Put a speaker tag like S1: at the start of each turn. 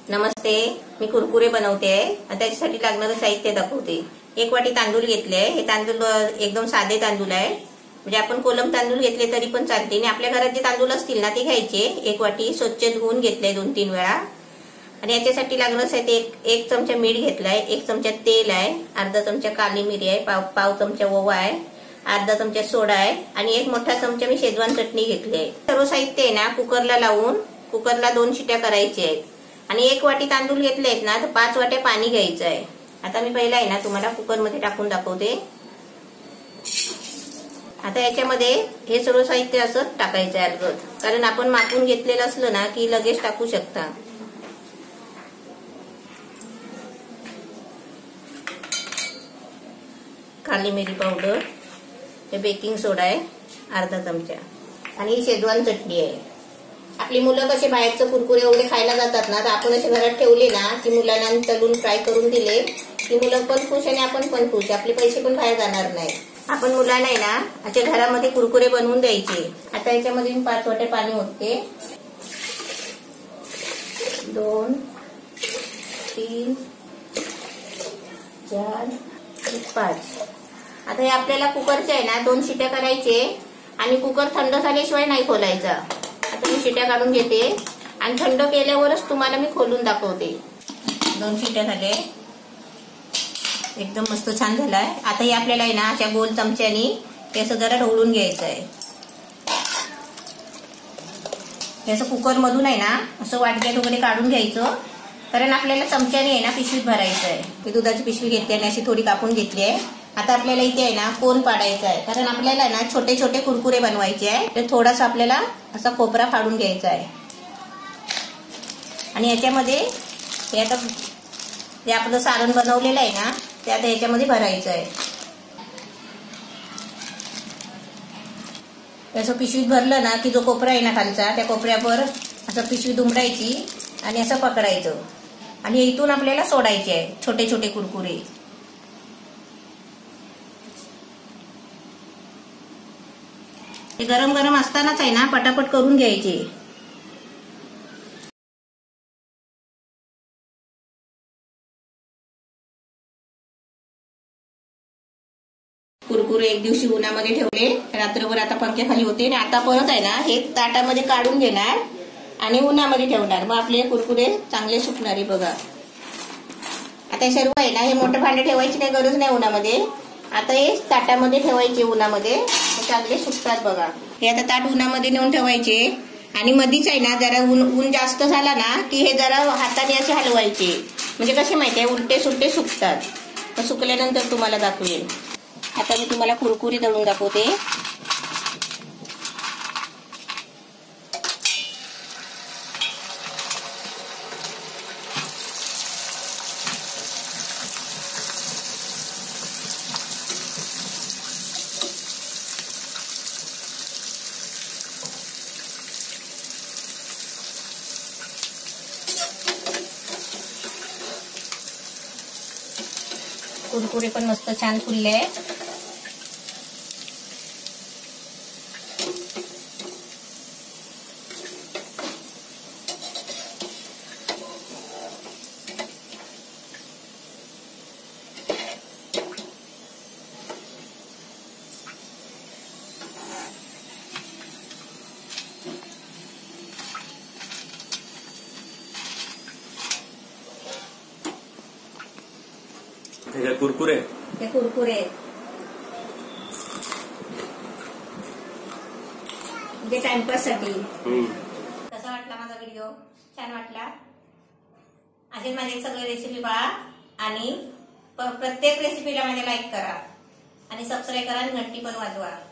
S1: नमस्ते, मी कुरकुरे बनवते आहे आणि त्याच्यासाठी लागणारं साहित्य दाखवते। 1 वाटी तांदूळ घेतले आहे। हे तांदूळ एकदम साधे तांदूळ आहे, म्हणजे आपण कोलम तांदूळ घेतले तरी पण चालते आणि आपल्या घरात जे तांदूळ असतील ना ते घ्यायचे। 1 वाटी स्वच्छ धुवून घेतले 2-3 वेळा आणि याच्यासाठी लागणारं साहित्य 1 चमचा मीठ घेतलाय, 1 चमचा तेल आहे, अर्धा चमचा काली मिरी आहे, पाव चमचा ओवा आहे, अर्धा चमचा सोडा आहे आणि 1 मोठा चमचा मी शेजवान चटणी घेतली आहे। सर्व साहित्य आहे ना कुकरला लावून कुकरला 2 शिट्या करायच्या आहेत आणि 1 वाटी तांदूळ घेतले आहेत ना तर 5 वाट्या पाणी घ्यायचं आहे। आता मी पहिला आहे ना तुम्हाला कुकर मध्ये टाकून दाखवते। आता याच्यामध्ये हे सर्व साहित्य असं टाकायचं आहे अर्धवट, कारण आपण मापून घेतलेलं असलं ना की लगेच टाकू शकता। काली मिरी पावडर, हे बेकिंग सोडा आहे अर्धा चमचा आणि ही शेजवान चटणी आहे। आपली मुलं कसे बाहेरचं कुरकुरे एवढे खायला जातात ना, तर आपण असे घरात ठेवले ना की मुलांना तळून फ्राय करून दिले की मुलं पण खुश आणि आपण पण खुश, आपले पैसे पण बाहेर जाणार नाही। आपण मुलांना आहे ना असे घरामध्ये कुरकुरे बनवून द्यायचे। आता याच्यामध्ये मी 5 वाटे पाणी ओतते, 2 3 4 5। आता हे आपल्याला कुकरचे आहे ना 2 शिट्या करायचे आणि कुकर थंड झाल्याशिवाय नाही खोलायचा। आता मी शिट्या काढून घेते आणि थंड केल्यावरच तुम्हाला मी खोलून दाखवते। 2 शिट्या झाले, एकदम मस्त छान झालाय। आता हे आपल्याला आहे ना अशा गोल चमच्यानी हे असं जरा ढवळून घ्यायचं आहे। हे असं कुकर मधून आहे ना असं वाटक्यात वगैरे काढून घ्यायचं, कारण आपल्याला चमच्याने आहे ना पिशवीत भरायचं आहे। मी दुधाची पिशवी घेतली आणि अशी थोडी कापून घेतली आहे। आता आपल्याला इथे आहे ना कोन पाडायचा आहे, कारण आपल्याला ना छोटे छोटे कुरकुरे बनवायचे आहे। तर थोडासा आपल्याला असा कोपरा फाडून घ्यायचा आहे आणि याच्यामध्ये हे आता जे आपलं सारण बनवलेलं आहे ना ते आता याच्यामध्ये भरायचं आहे। असं पिशवीत भरलं ना की जो कोपरा आहे ना खालचा, त्या कोपऱ्यावर असं पिशवी दुमडायची आणि असं पकडायचं आणि इथून आपल्याला सोडायचे आहे छोटे छोटे कुरकुरे। हे गरम गरम असतानाच आहे ना पटापट करून घ्यायचे। कुरकुरे एक दिवशी उन्हामध्ये ठेवले, रात्रभर आता पंख्याखाली होते आणि आता परत आहे ना हे ताटामध्ये काढून घेणार आणि उन्हामध्ये ठेवणार, मग आपले कुरकुरे चांगले सुकणार आहे। बघा आता हे सर्व आहे ना हे मोठे भांडे ठेवायची काही गरज नाही उन्हामध्ये, आता हे ताटामध्ये ठेवायचे उन्हामध्ये, चांगले सुकतात। बघा हे आता ताट उन्हामध्ये नेऊन ठेवायचे आणि मधीच आहे ना जरा ऊन जास्त झाला ना की हे जरा हाताने असे हलवायचे, म्हणजे कसे माहितीये उलटे सुलटे सुकतात। तर सुकल्यानंतर तुम्हाला दाखवेल। आता मी तुम्हाला कुरकुरी तळून दाखवते। कुरकुरे पण मस्त छान फुलले आहे।
S2: कुरकुरे
S1: हे कुरकुरे म्हणजे टाइमपास साठी। कसा वाटला माझा व्हिडिओ? छान वाटला? असे माझे सगळे रेसिपी पहा आणि प्रत्येक रेसिपीला माझ्या लाईक करा आणि सबस्क्राईब करा आणि घंटी पण वाजवा।